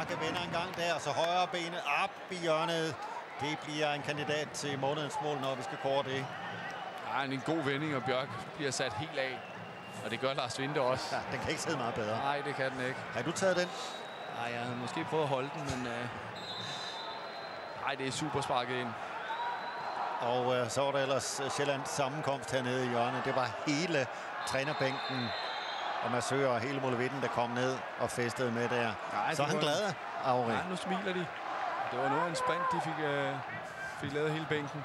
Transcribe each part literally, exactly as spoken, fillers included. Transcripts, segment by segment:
Bakke vender en gang der, så højre benet op i hjørnet. Det bliver en kandidat til månedens mål, når vi skal kåre det. Ja, en god vending, og Bjørk bliver sat helt af. Og det gør Lars Vinde også. Ja, den kan ikke sidde meget bedre. Nej, det kan den ikke. Har du taget den? Nej, jeg havde måske prøvet at holde den, men... Øh... Ej, det er super sparket ind. Og øh, så var der ellers Sjællands sammenkomst hernede i hjørnet. Det var hele trænerbænken og massører og hele Molevitten, der kom ned og festede med der. Nej, så er han en... glad, Auri. Ja, nu smiler de. Det var noget af en sprint, de fik, øh, fik lavet hele bænken.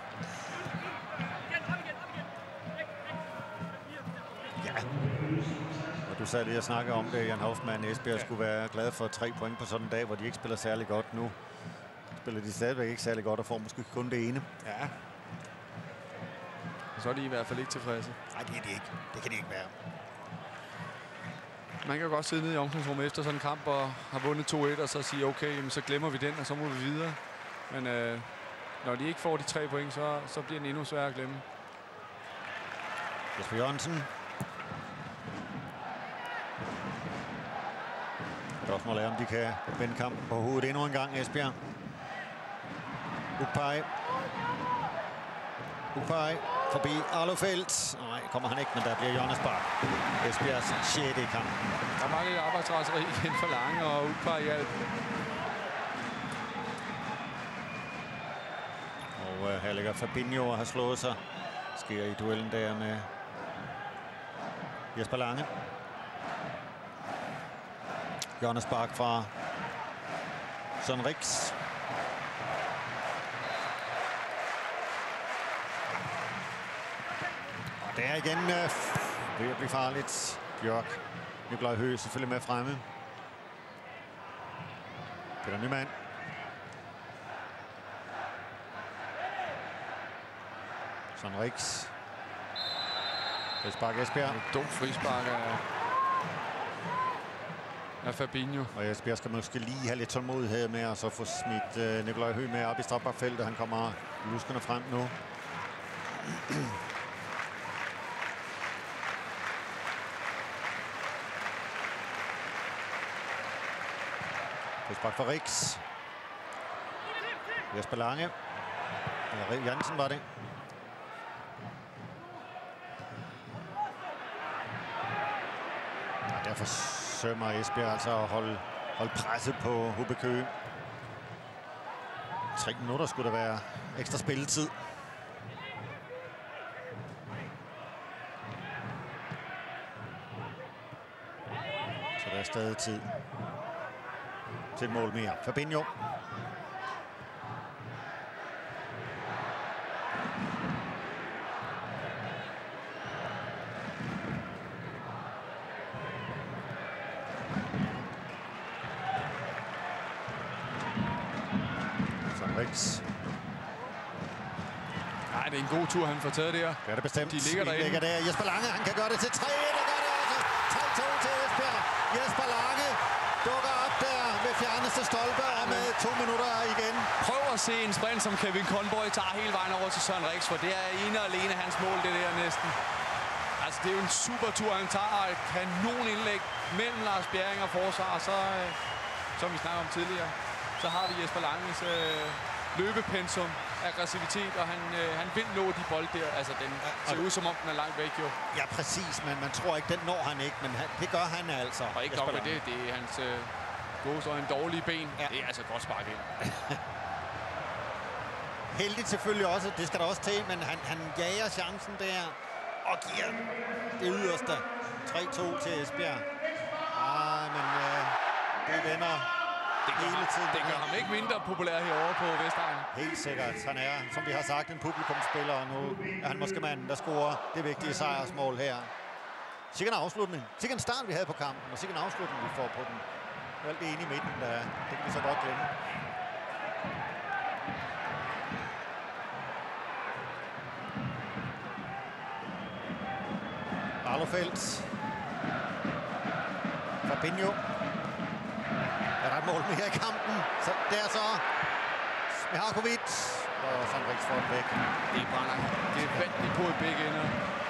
Ja. Og du sagde lige at snakke om det, Jan Hoffmann. Esbjerg ja. skulle være glad for tre point på sådan en dag, hvor de ikke spiller særlig godt nu. Spiller de stadigvæk ikke særlig godt og får måske kun det ene. Ja. Så er de i hvert fald ikke tilfredse. Nej, det er de ikke. Det kan de ikke være. Man kan jo godt sidde nede i omklædningsrummet efter sådan en kamp og har vundet to et og så sige, okay, jamen, så glemmer vi den, og så må vi videre. Men øh, når de ikke får de tre point, så, så bliver den endnu sværere at glemme. Jesper Jørgensen. Spørgsmålet er, om de kan vende kampen på hovedet endnu en gang, Esbjerg. Ukpaj. Ukpaj forbi Arlofeldt. Nej, kommer han ikke, men der bliver Jonas Bak. Esbjergs sjette i kampen. Der er mange arbejdsraseri igen for Lange og Ukpaj i alt. Og uh, her ligger Fabinho og har slået sig. Sker i duellen der med Jesper Lange. Jonas Bak fra Søren Riks. Og der igen øh, ved at blive farligt. Bjørk. Nikolaj Høgh selvfølgelig med fremme. Peter Nyman. Søren Riks. Frispark Esbjerg. Et dumt frispark af, af Fabinho. Og Esbjerg skal måske lige have lidt tålmodighed med at så få smidt øh, Nikolaj Høgh med op i strafbakfeltet. Han kommer luskende frem nu. Frispark for Riks. Jesper Lange. Eller Jansen var det. Og derfor sømmer Esbjerg altså at holde, holde presset på Hubbe Køge. Tre minutter skulle der være ekstra spilletid. Så der er stadig tid til et mål mere. Fabinho. Riks. Nej, det er en god tur, han får taget der. Det er det bestemt. De ligger derinde. ligger der. Jesper Lange, han kan gøre det til tre et. Det gør det også. tre to til Esbjerg. Jesper Lange dukker op der ved fjerneste stolpe og med to minutter igen. Prøv at se en sprint, som Kevin Conboy tager hele vejen over til Søren Riks, for det er ene og alene hans mål, det der næsten. Altså, det er jo en super tur, han tager et kanon indlæg mellem Lars Bjerring og forsvar, og så, øh, som vi snakker om tidligere, så har vi Jesper Langes øh, løbepensum, aggressivitet, og han, øh, han vil nå de bold der. Altså, den ser ud som om, den er langt væk, jo. Ja, præcis, men man tror ikke, den når han ikke, men han, det gør han altså. Og ikke nok med det, det er hans øh, gode og en dårlige ben. Ja. Det er altså godt sparket ind. Heldigt selvfølgelig også, det skal der også til, men han, han jager chancen der og giver det yderste. tre to til Esbjerg. Ah, men øh, det vender det hele ham, tiden. Det gør ham ikke mindre populær herovre på Vestegn. Helt sikkert. Han er, som vi har sagt, en publikumsspiller, og nu er han måske manden, der scorer det vigtige sejrsmål her. Sikkert en afslutning. Sikkert en start, vi havde på kampen, og sikkert en afslutning, vi får på den. Alt det ene i midten, der, det kan vi så godt glemme. Arlofeldt. Fabinho. Er der et mål mere i kampen? Så der så Mihalkovic. Og Søren Riks får den væk. Det brænder. Det er vandt på et begge ender.